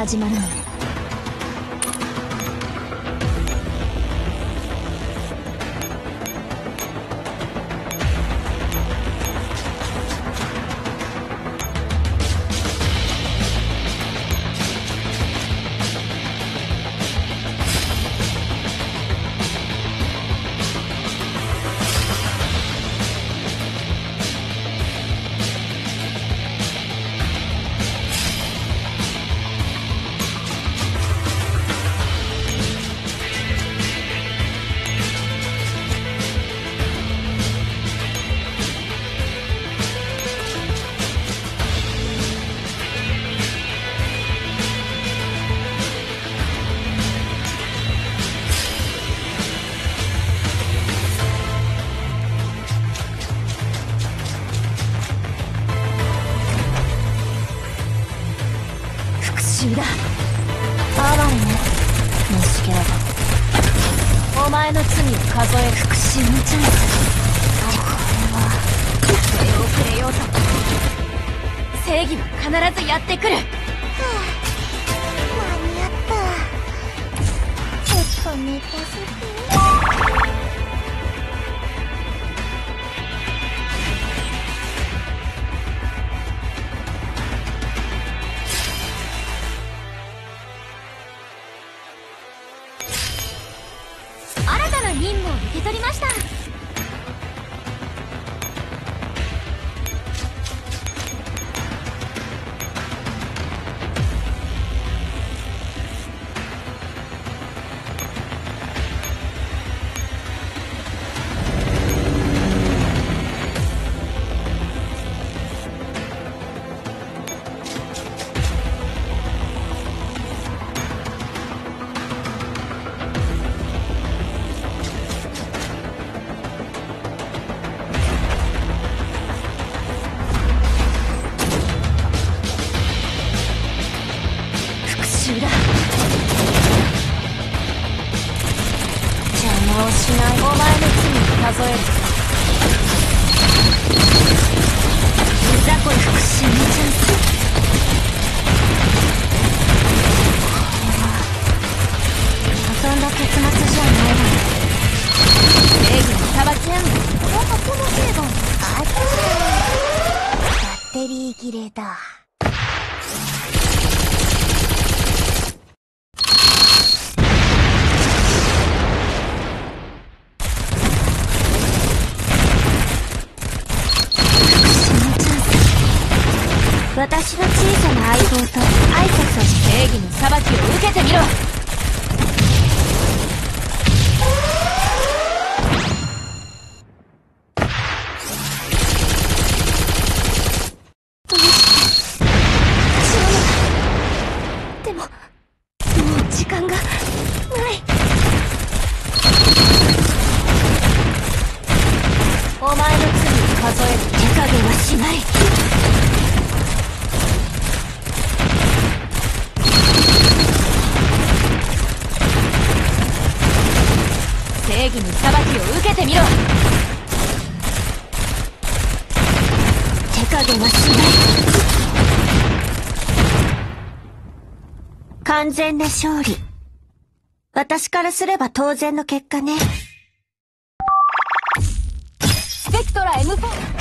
始まるのよ。復讐だ。哀れね、虫けらが。お前の罪を数える復讐のチャンス。これをくれようと。正義は必ずやってくる。 間に合った。ちょっと寝かせて。 新たな任務を受け取りました。邪魔をしない。お前の罪を数える。いざこい復讐のチャンス。望んだ結末じゃないだろう。正義に裁き合う。なんかこの成分あった。バッテリー切れだ。 私の小さな相棒と挨拶をし、正義の裁きを受けてみろ。どうして私の目が。でももう時間がない。お前の罪を数える。手加減はしない。正義に裁きを受けてみろ。手加減はしない。完全な勝利。私からすれば当然の結果ね。スペクトラ M4。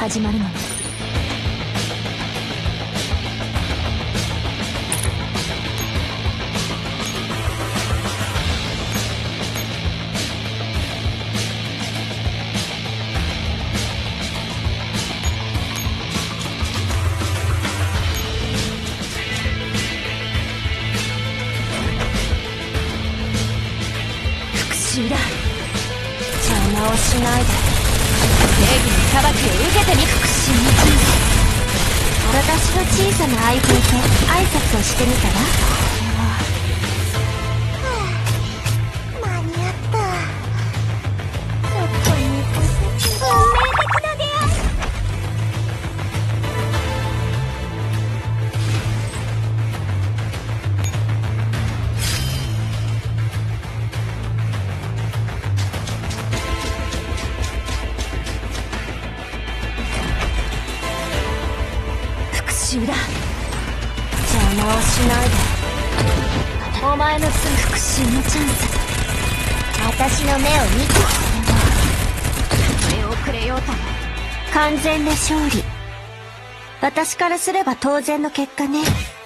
始まるのね。復讐だ。邪魔をしないで。正義の裁きを受けてみ。復讐の人生。私の小さな愛風と挨拶をしてみたら。 間に合った。ちょっと猫好き。運命的な出会い。 復讐だ。邪魔をしないで。お前の罪。復讐のチャンス。私の目を見て。目をくれようとも。完全な勝利。私からすれば当然の結果ね。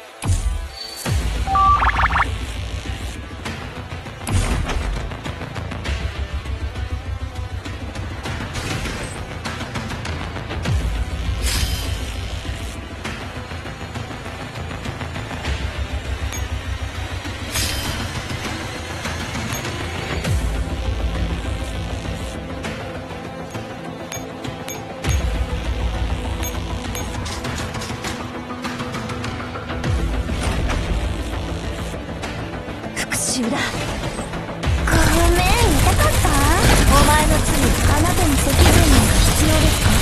復讐だ。 ごめん、痛かった？ お前の罪。 あなたに責任なんか必要ですか？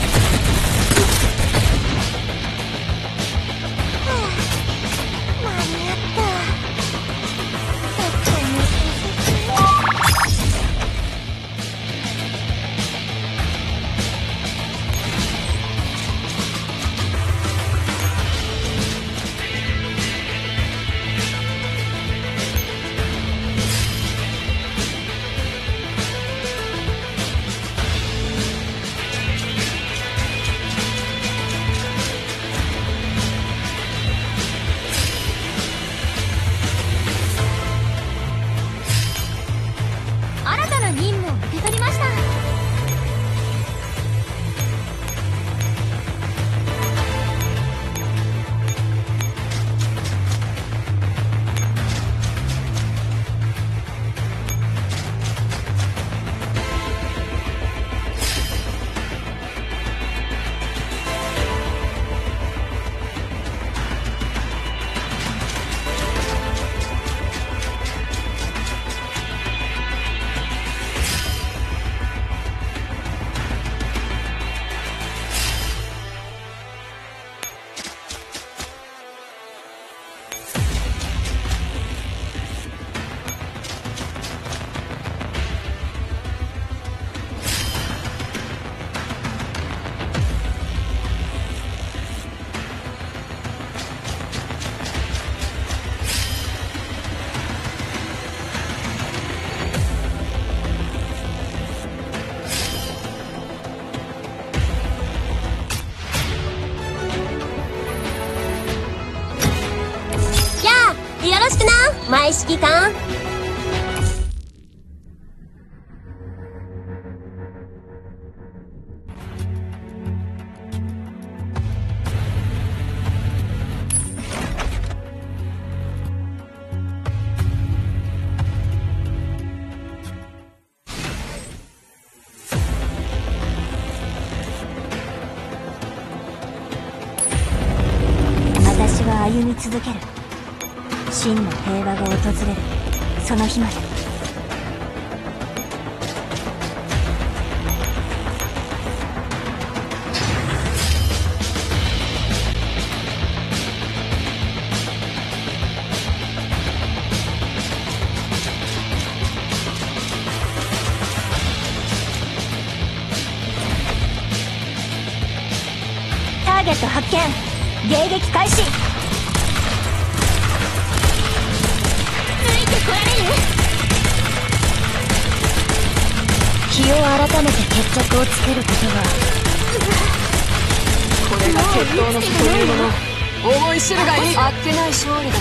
間に合った。ちょっと猫好き。 新たな任務を受け取りました。 よろしくな、前指揮官。 私は歩み続ける。真の平和が訪れるその日まで。ターゲット発見。迎撃開始。来られる？日を改めて決着をつけることはれが決闘の差というもの、思い知るがいい。あっけない勝利だ。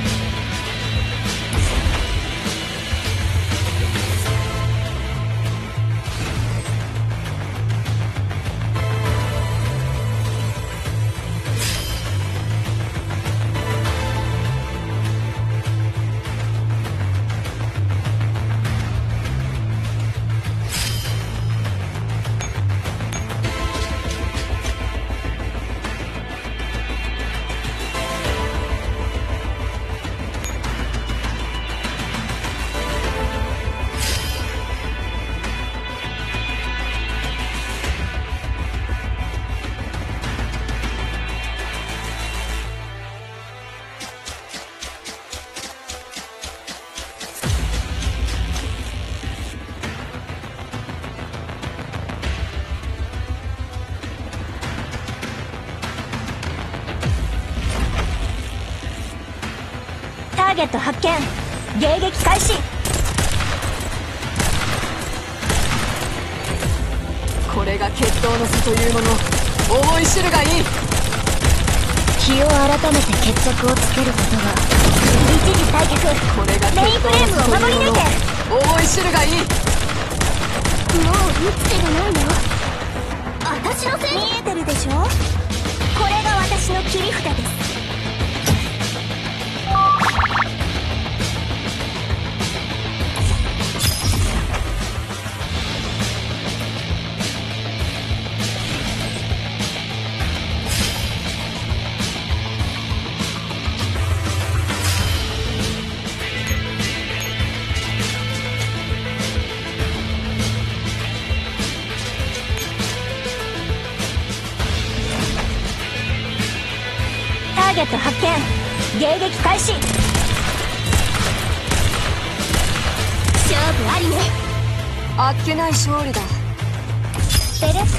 ターゲット発見。迎撃開始。 これが決闘の差というもの、思い知るがいい。 気を改めて決着をつけることが。一時退却。 これがメインフレームを守り抜いて。 思い知るがいい。 もう打つ手がないの。私のせい。見えてるでしょ。これが私の切り札です。ターゲット発見。迎撃開始。勝負ありね。 あっけない勝利だ。 ベレッ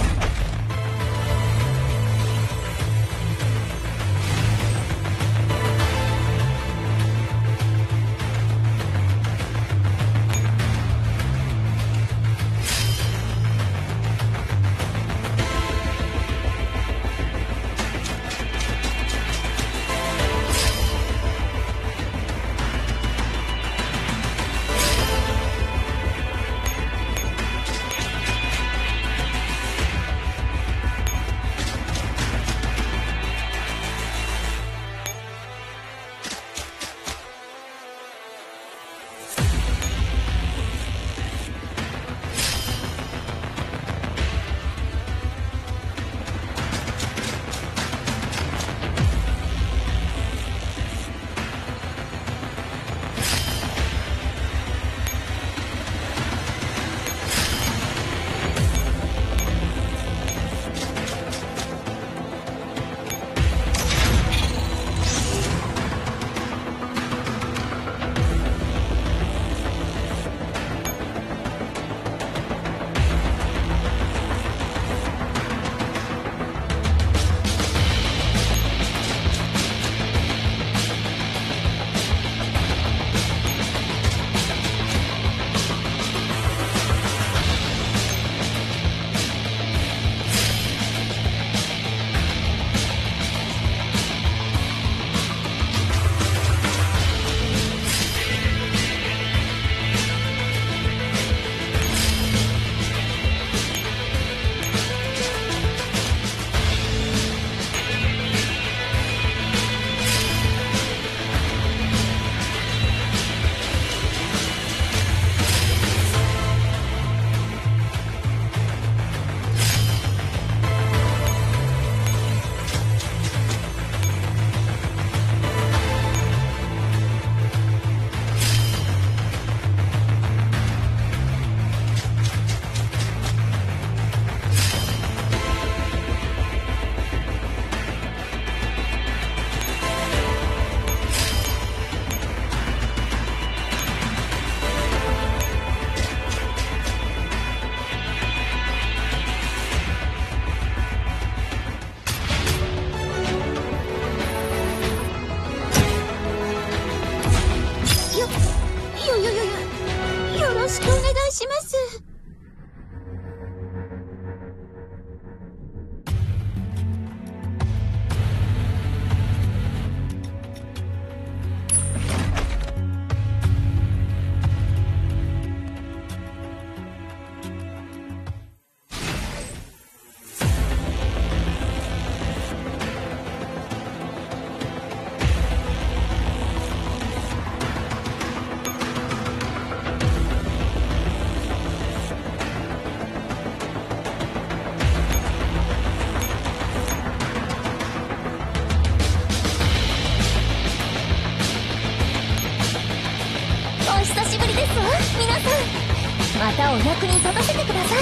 お役に立たせてください。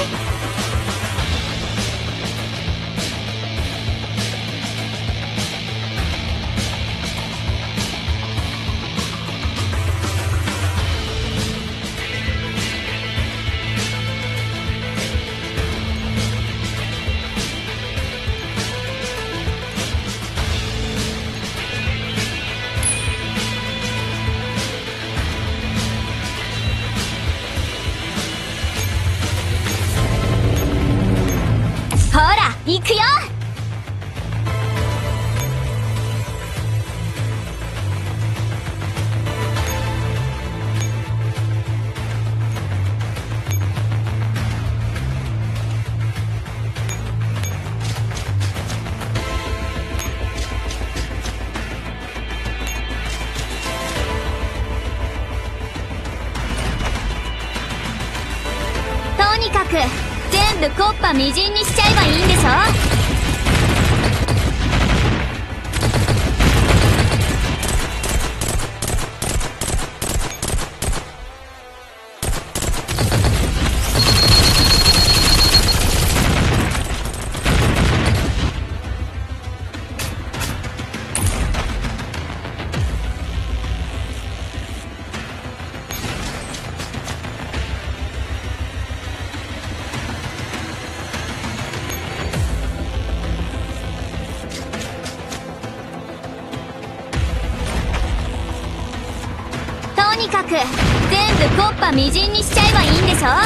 ほら行くよ。とにかく全部木っ端みじんにしちゃえばいいんでしょ。とにかく全部木っ端みじんにしちゃえばいいんでしょ。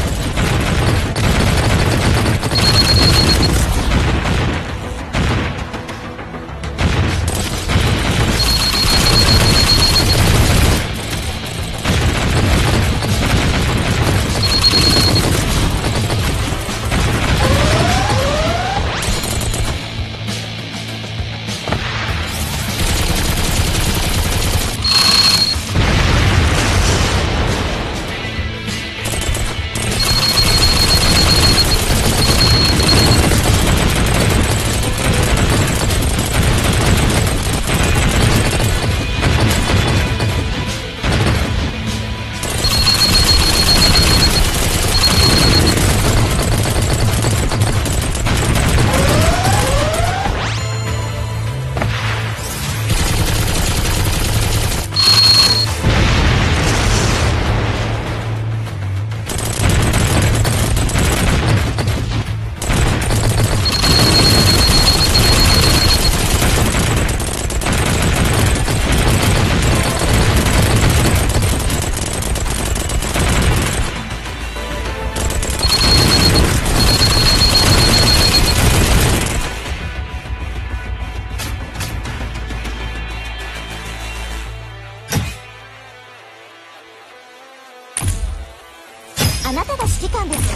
あなたが指揮官です。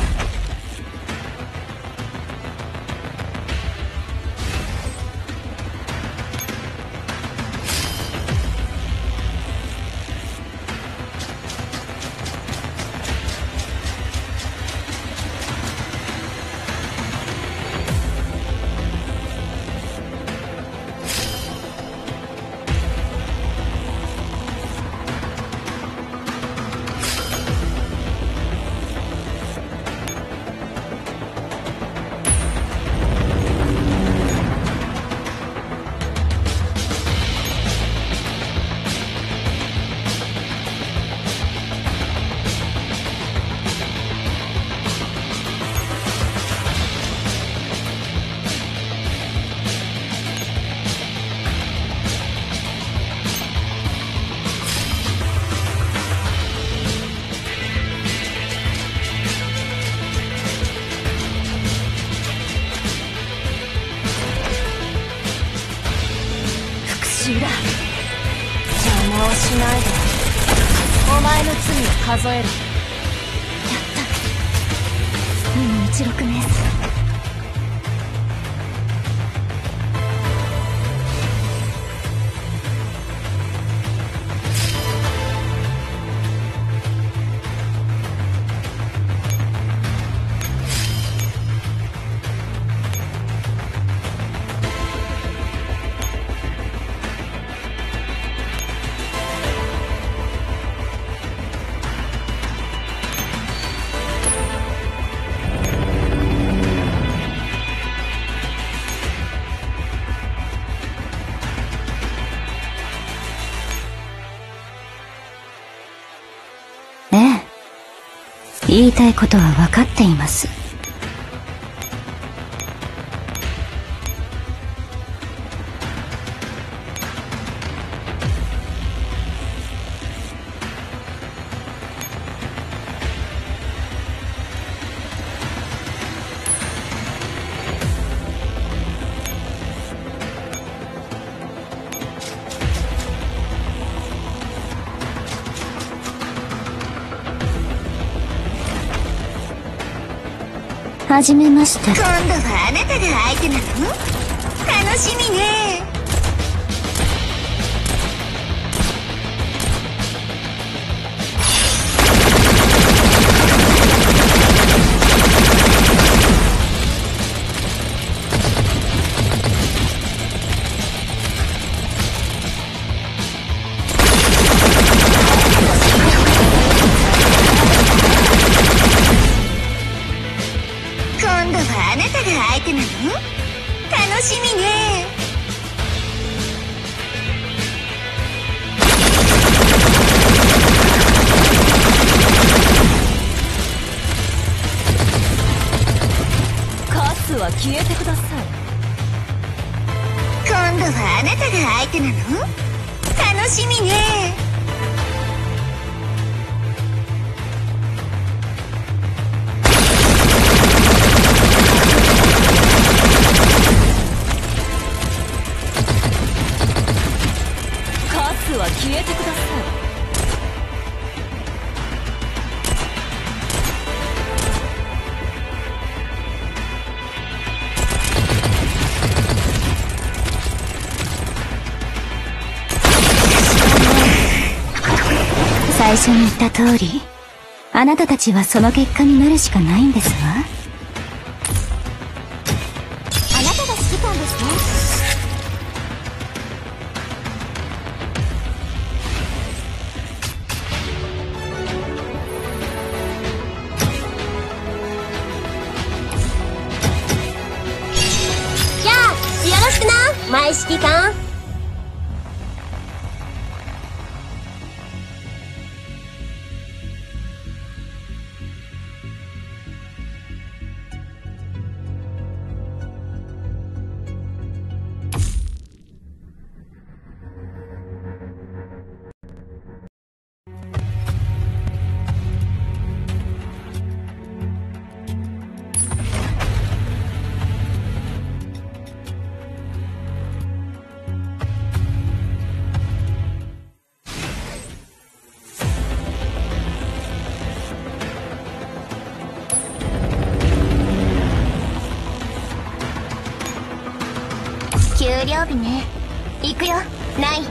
邪魔をしないで。お前の罪を数えろ。やった。216メース。 言いたいことは分かっています。はじめまして。 今度はあなたが相手なの？楽しみね。今度はあなたが相手なの？楽しみね。 カスは消えてください。 今度はあなたが相手なの？楽しみね。 カスは消えてください。最初に言った通り、あなたたちはその結果になるしかないんですわ。 あなたが指揮官ですね。じゃあよろしくな、前指揮官。給料日ね。行くよ、ナイ。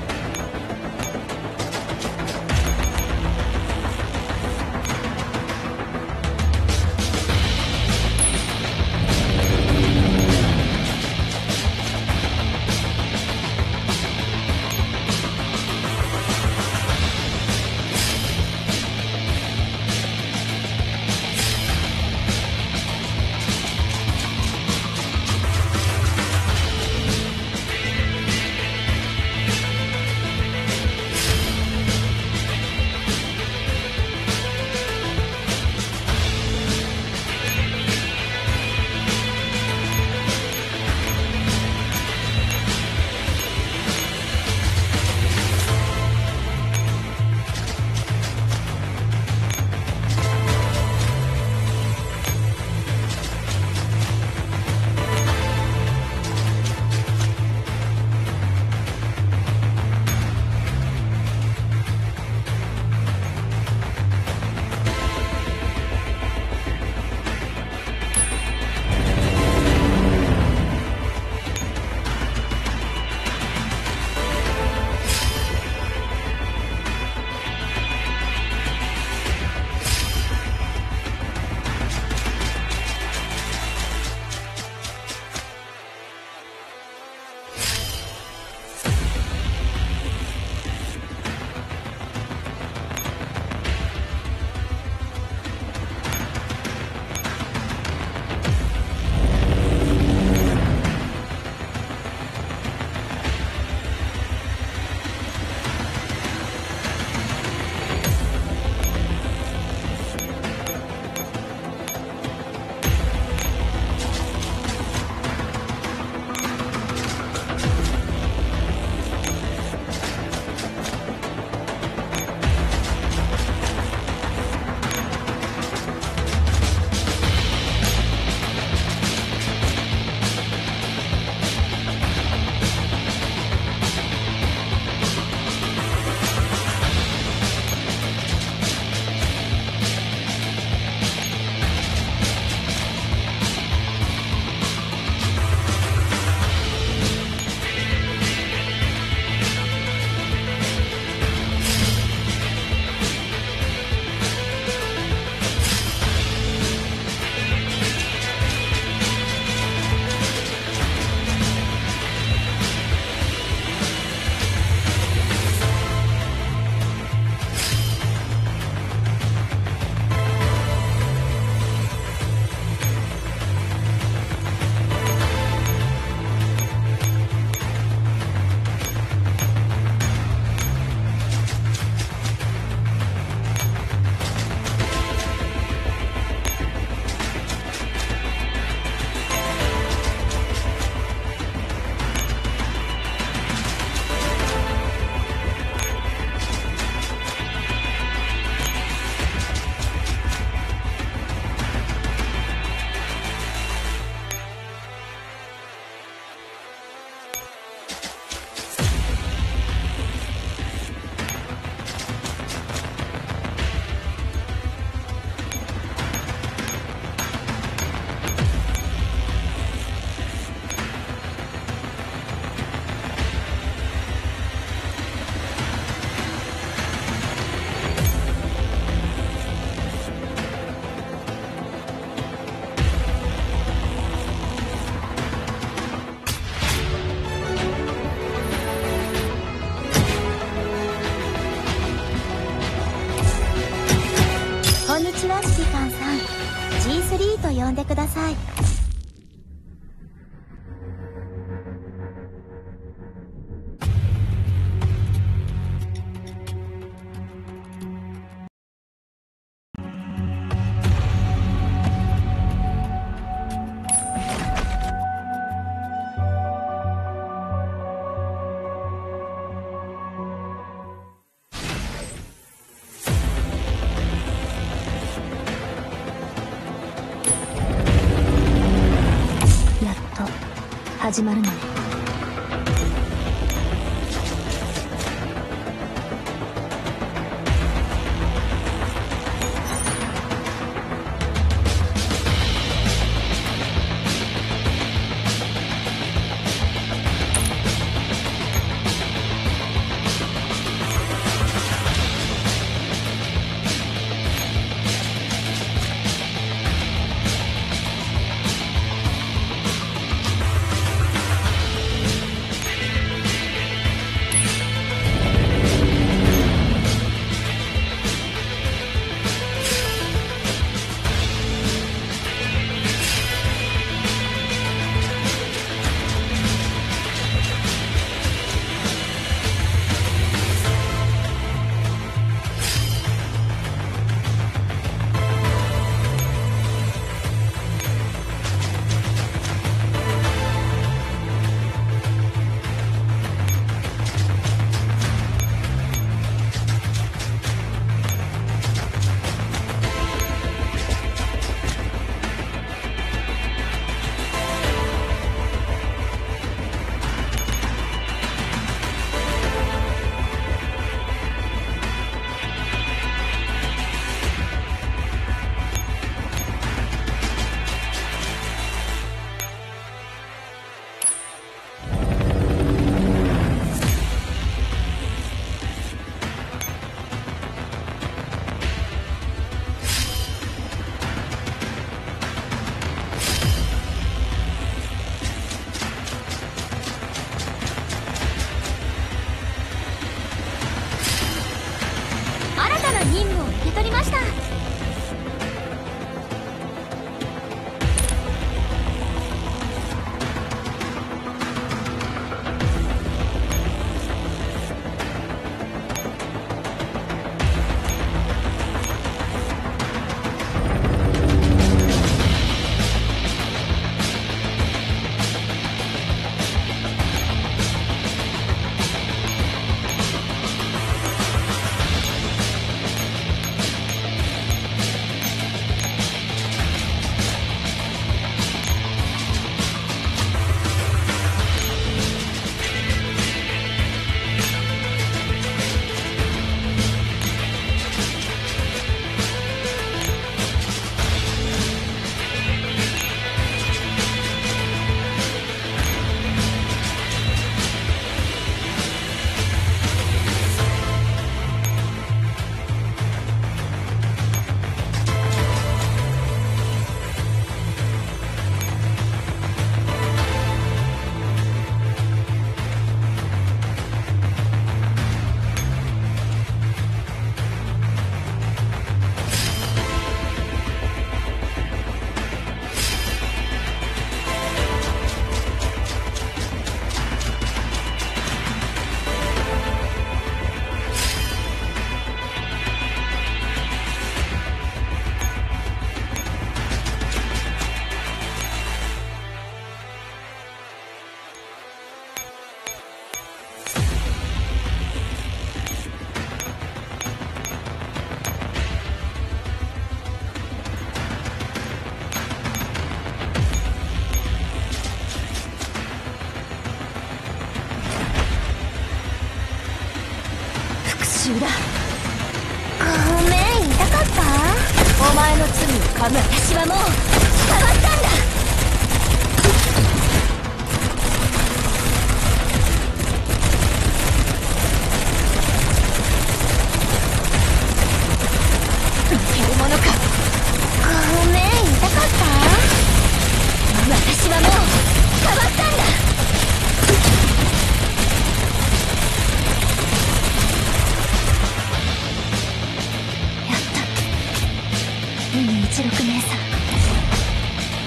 ください。 始まるのね。 中だ。ごめん、痛かった？お前の罪をかむ。私はもう変わったんだ。いけるものか。ごめん、痛かった？私はもう変わったんだ。16姉さん、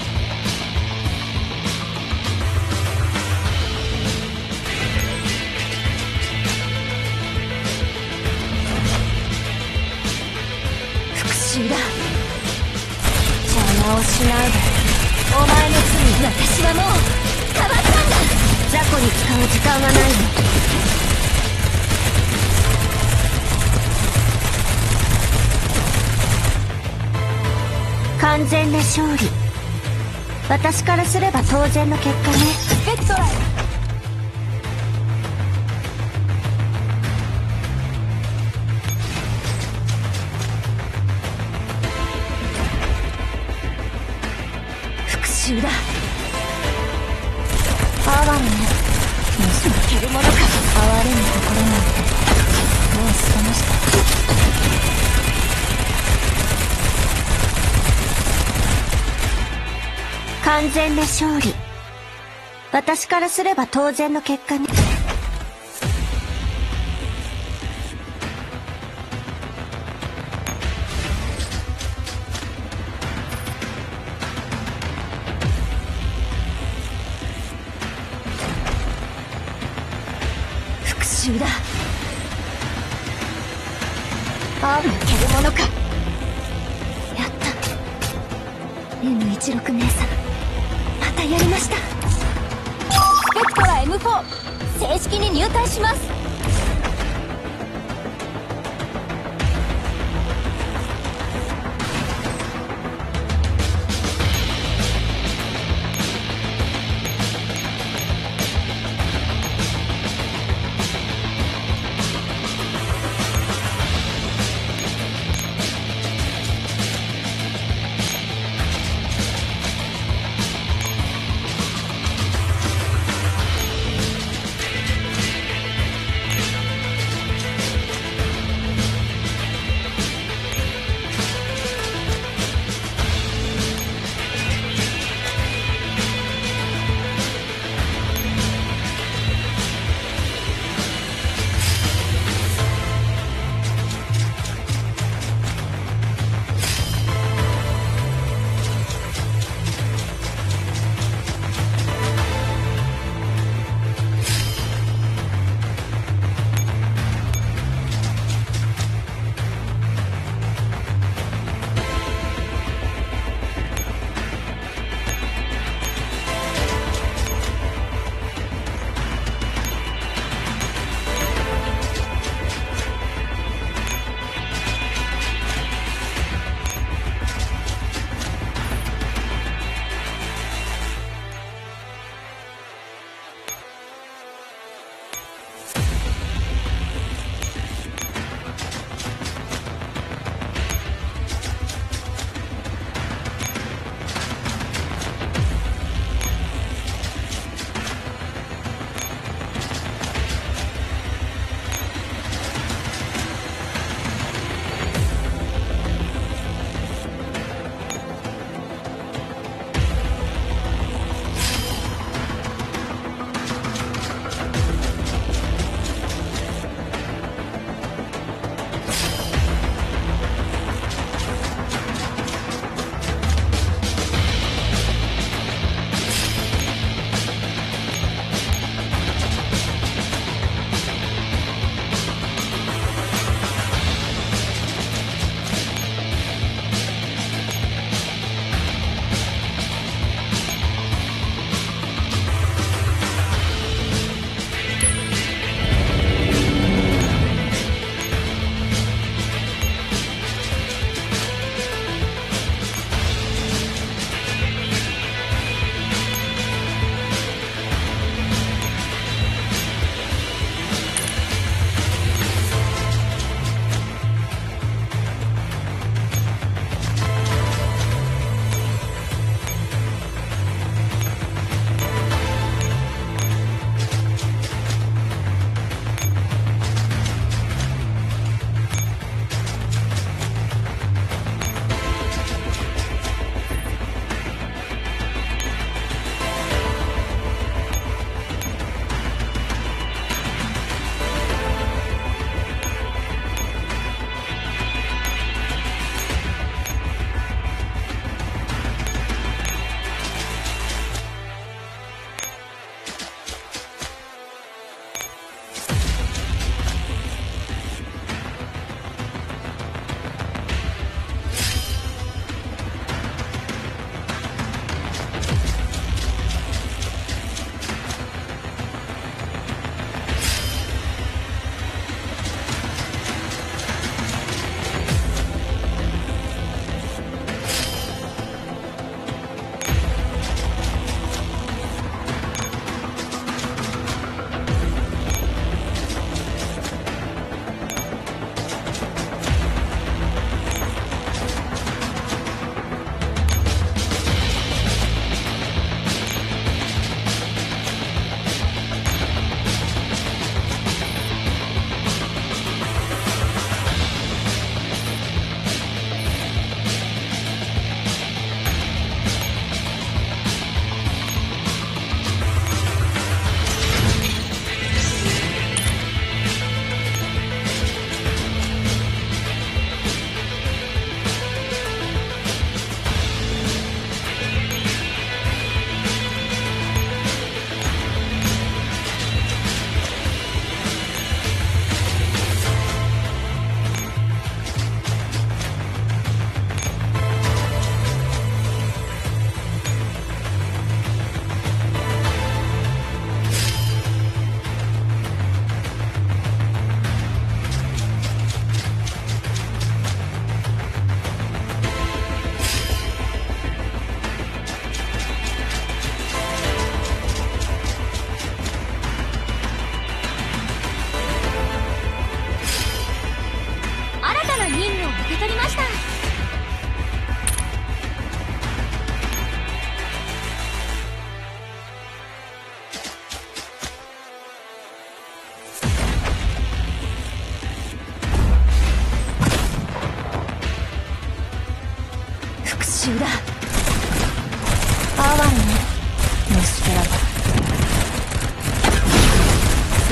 私はもう変わったんだ。 雑魚に使う時間はないの。完全な勝利。私からすれば当然の結果ね。 スペクトライ。 復讐だ。哀れね。負けるものか。哀れぬ心なんてもう捨てました。完全な勝利。私からすれば当然の結果ね。復讐だ。負けるものか。やった。M16 姉さん、またやりました。 スペクトラ M4 正式に入隊します。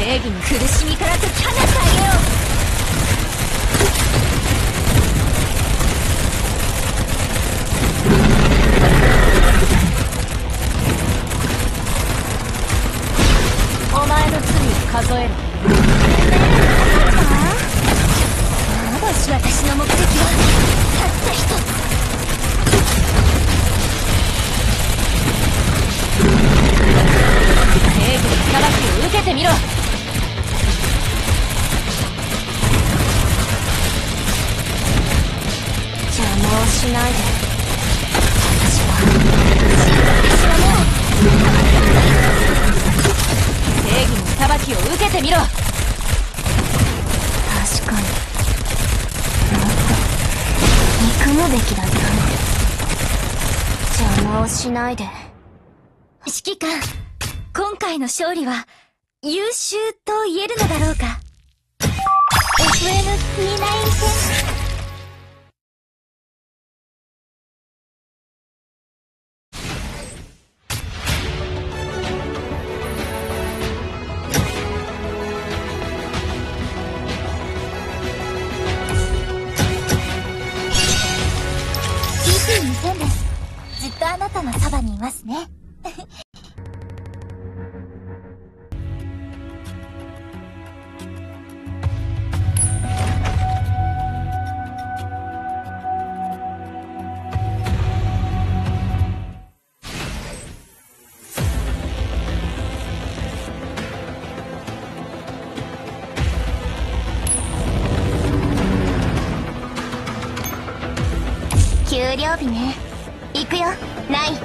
正義に苦しみから解き放ってあげよう。 お前の罪を数えろ。 ただし私の目的はたった一つ。 正義の裁きを受けてみろ。邪魔をしないで。私はもう正義の裁きを受けてみろ。 確かにもっと憎むべきだった。 邪魔をしないで。 指揮官、今回の勝利は優秀と言えるのだろうか。 FM29 戦GP2000 です。ずっとあなたのそばにいますね。給料日ね。行くよ、ナイ。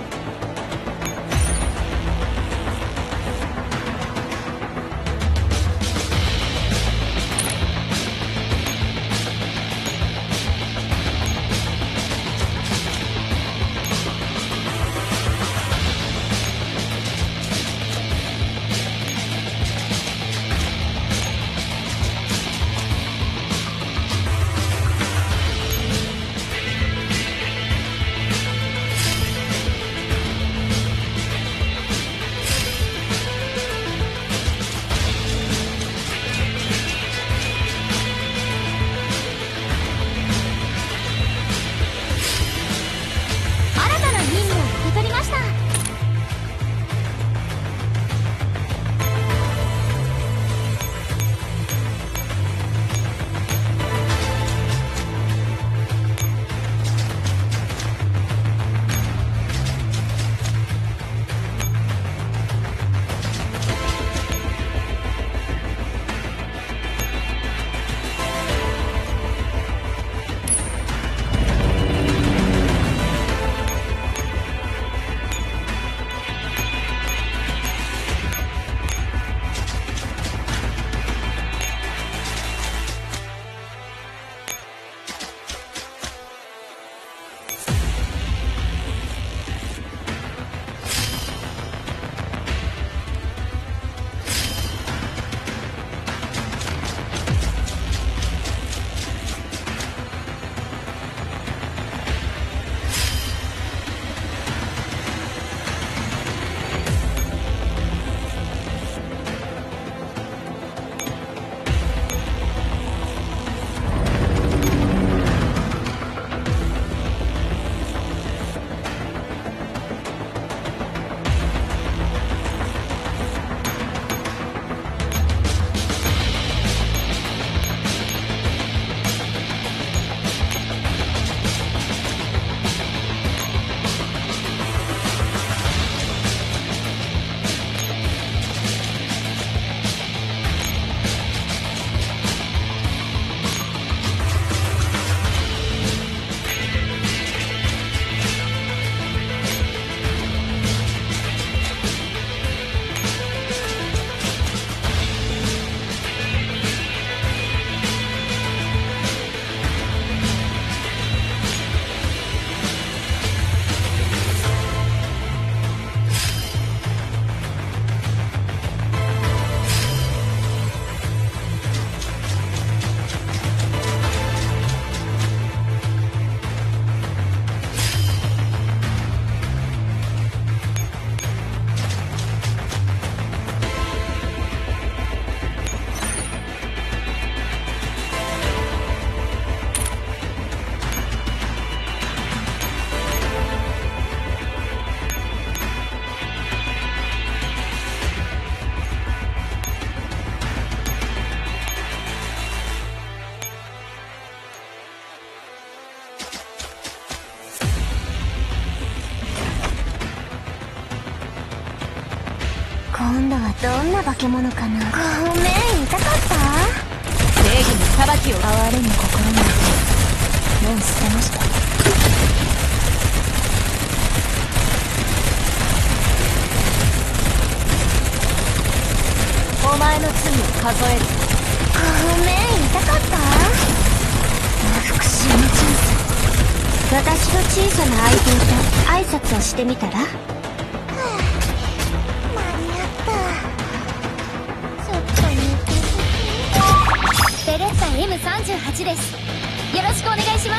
度はどんな化け物かな。ごめん、痛かった。 正義の裁きを哀れむ心なんてもう捨てました。 お前の罪を数える。 ごめん、痛かった。復讐のチャンス。私の小さな相棒と挨拶をしてみたら。間に合った。ちょっと似てる。ベレッタ M38 です。よろしくお願いします。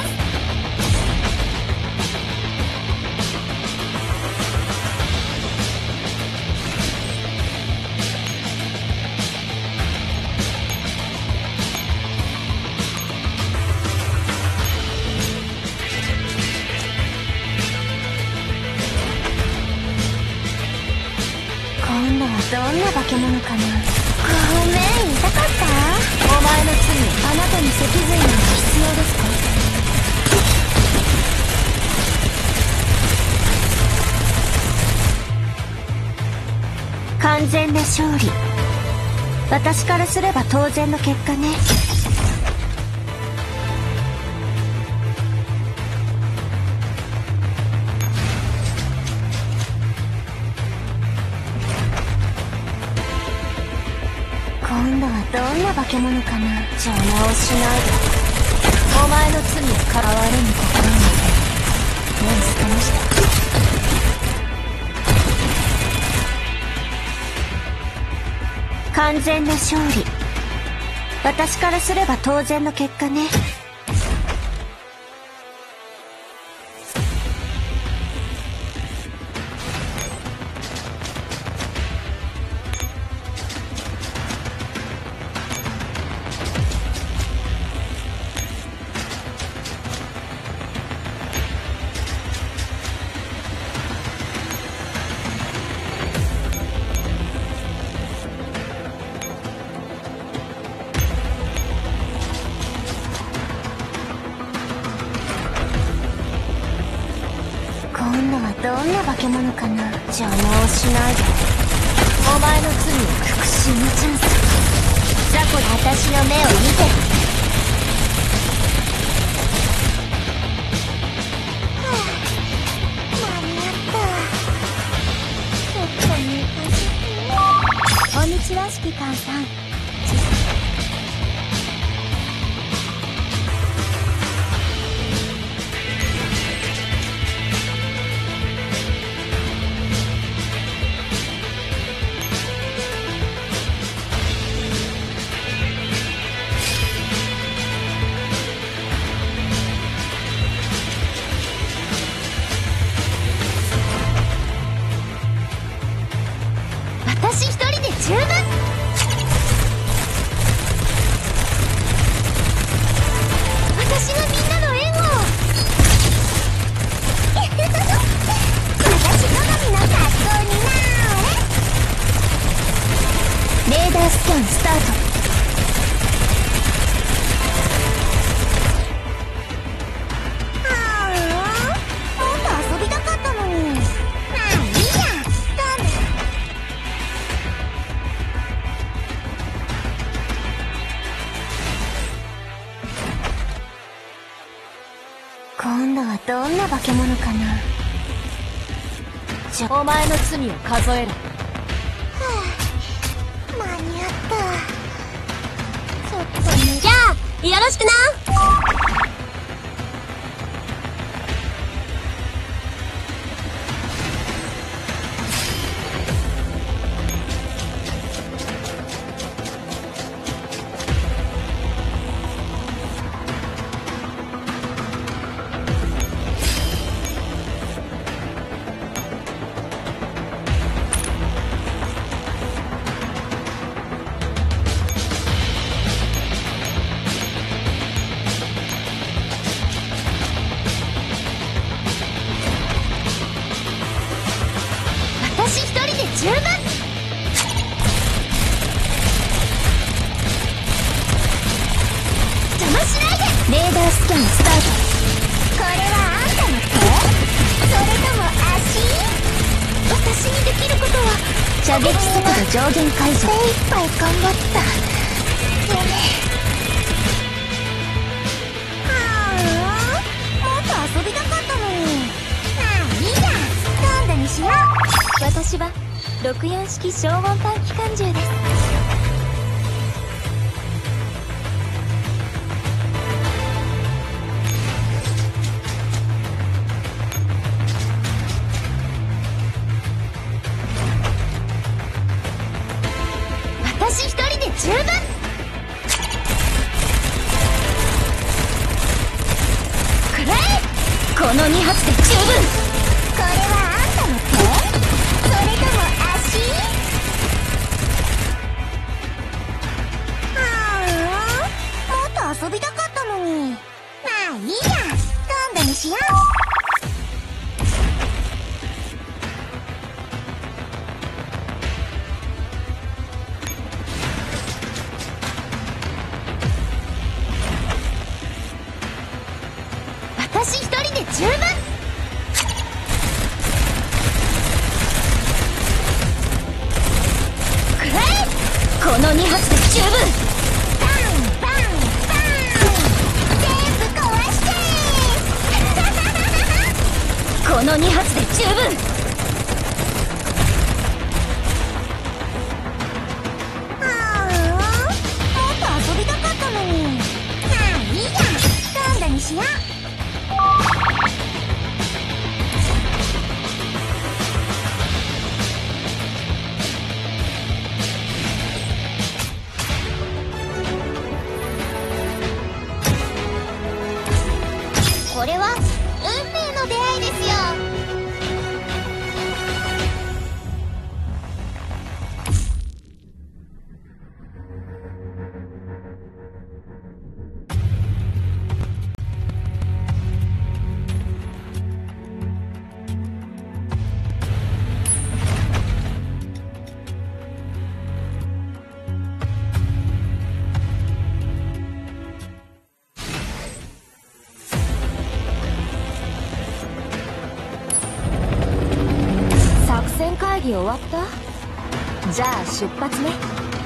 今度はどんな化け物かな。ごめん、痛かった。 お前の罪を。 あなたに脊髄など必要ですか。完全な勝利。私からすれば当然の結果ね。今度はどんな化け物かな。邪魔をしないで。 お前の罪を哀れむ心なんてもう捨てました。完全な勝利。私からすれば当然の結果ね。今度はどんな化け物かな。邪魔をしないで。 お前の罪を。 復讐のチャンス。雑魚に私の目を見て。間に合った。ちょっと寝かせて。こんにちは、指揮官さん。私一人で十分。私がみんなの援護を。私好みの格好になれ。レーダースキャンスタート。もっと遊びたかったのに。まあいいや。今度はどんな化け物かな。 お前の罪を数える。 間に合った。ちょっとじゃあよろしくな。 射撃速度上限解除。精一杯頑張ったよね。もっと遊びたかったのに。まあいいや、今度にしよう。 私は64式消音短期間銃です。 私一人で十分。くらえ。この2発で十分。これはあんたの手？それとも足？もっと遊びたかったのに。まあいいや、今度にしよう。私一人で十分。くらえ。この2発で十分。バンバンバン。全部壊してこの2発で十分。もっと遊びたかったのに。まあいいや、今度にしよう。これは運命の出会いですよ。 作戦会議終わった？じゃあ出発ね。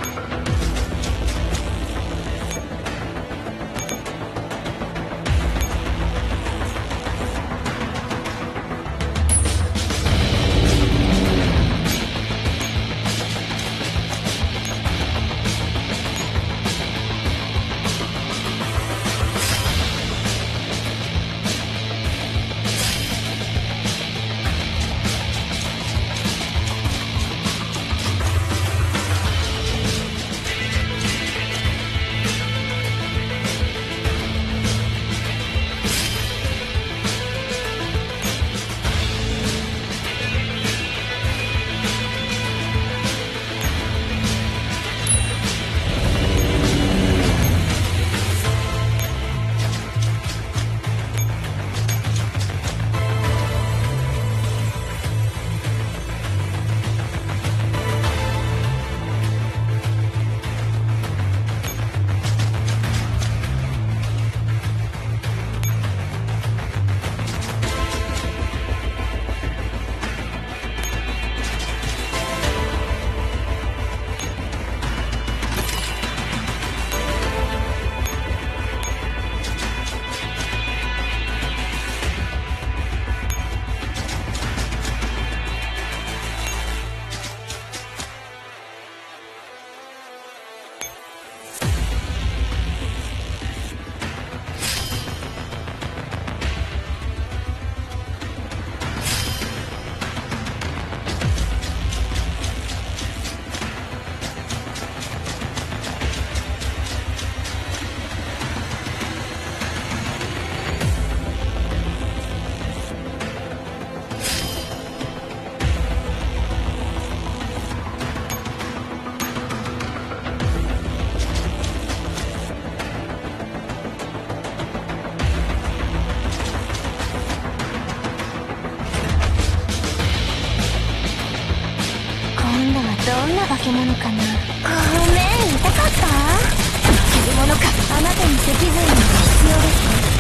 どんな化け物かな。ごめん、痛かった？化け物か。あなたに脊髄が必要ですね。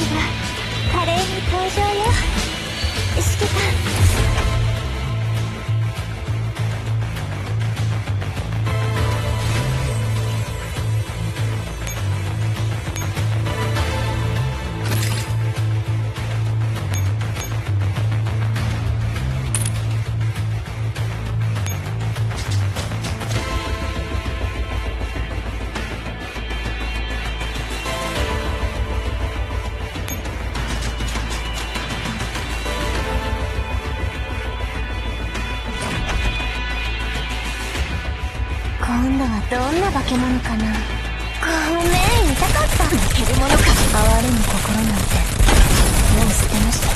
華麗に登場よ、指揮官。今度はどんな化け物かな。ごめん、痛かった。負けるものか。哀れむ心なんてもう捨てました。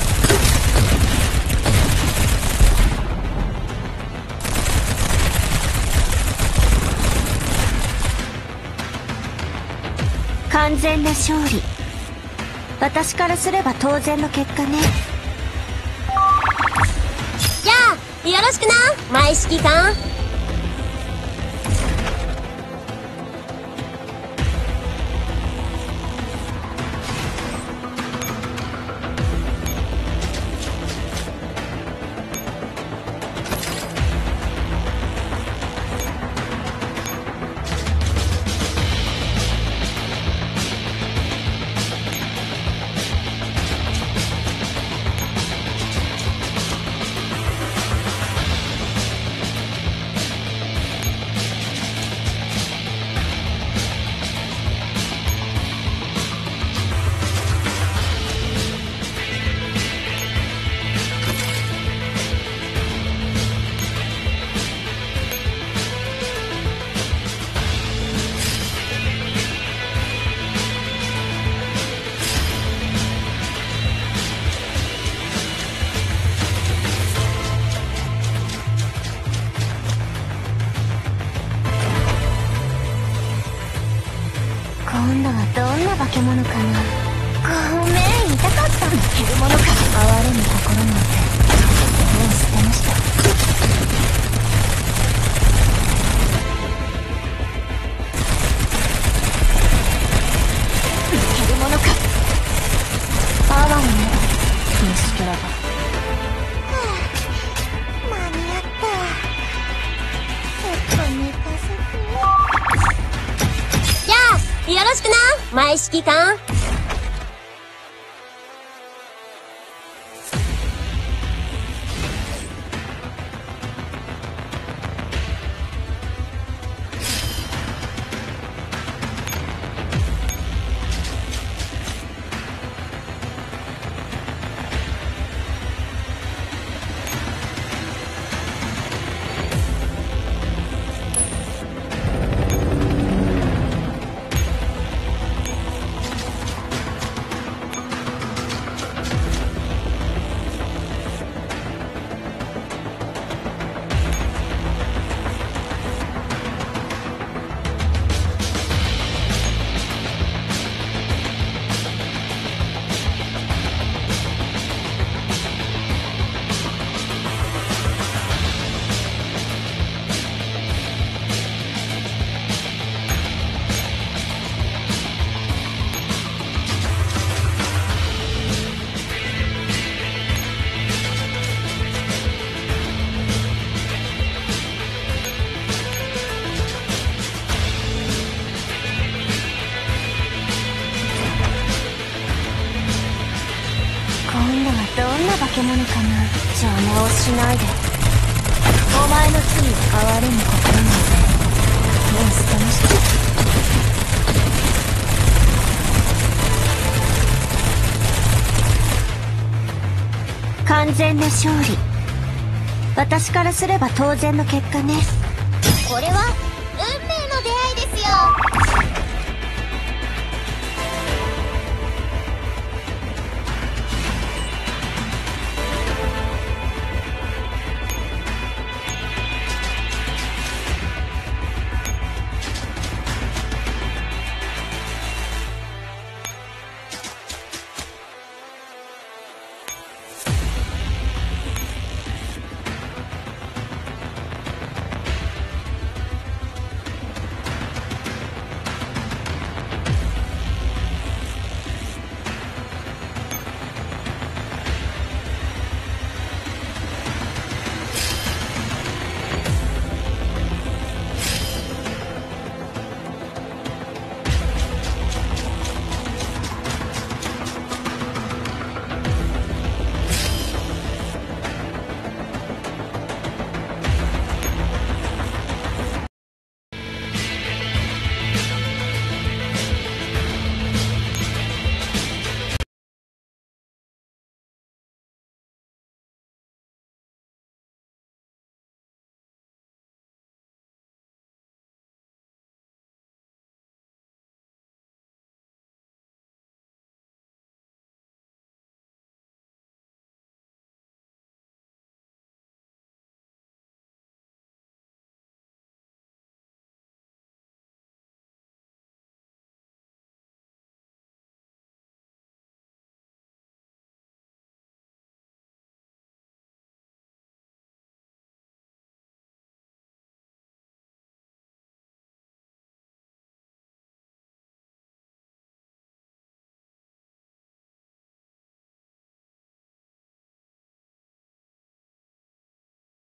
完全な勝利。私からすれば当然の結果ね。 じゃあよろしくな、前指揮官。 今度はどんな化け物かな。ごめん、痛かった。負けるものか。哀れむ心なんてもう捨てました。 負けるものか。 あわね、虫けらが。間に合った。ちょっと寝かせて。 じゃあよろしくな、前指揮官。 今度はどんな化け物かな。邪魔をしないで。お前の罪を哀れむ心なんてもう捨てました。完全な勝利。私からすれば当然の結果ね。 これは